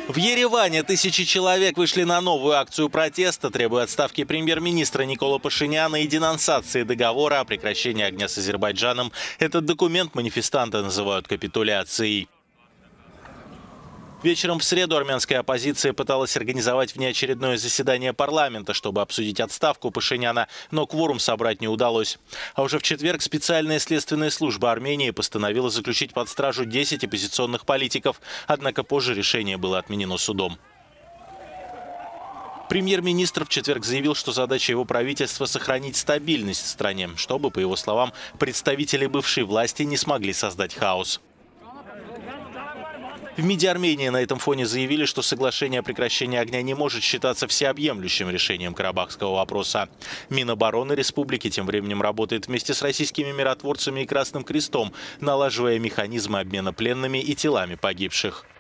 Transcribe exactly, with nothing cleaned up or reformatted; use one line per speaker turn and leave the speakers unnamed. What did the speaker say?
В Ереване тысячи человек вышли на новую акцию протеста, требуя отставки премьер-министра Никола Пашиняна и денонсации договора о прекращении огня с Азербайджаном. Этот документ манифестанты называют капитуляцией. Вечером в среду армянская оппозиция пыталась организовать внеочередное заседание парламента, чтобы обсудить отставку Пашиняна, но кворум собрать не удалось. А уже в четверг специальная следственная служба Армении постановила заключить под стражу десять оппозиционных политиков, однако позже решение было отменено судом. Премьер-министр в четверг заявил, что задача его правительства – сохранить стабильность в стране, чтобы, по его словам, представители бывшей власти не смогли создать хаос. В МИДе Армении на этом фоне заявили, что соглашение о прекращении огня не может считаться всеобъемлющим решением карабахского вопроса. Минобороны республики тем временем работает вместе с российскими миротворцами и Красным Крестом, налаживая механизмы обмена пленными и телами погибших.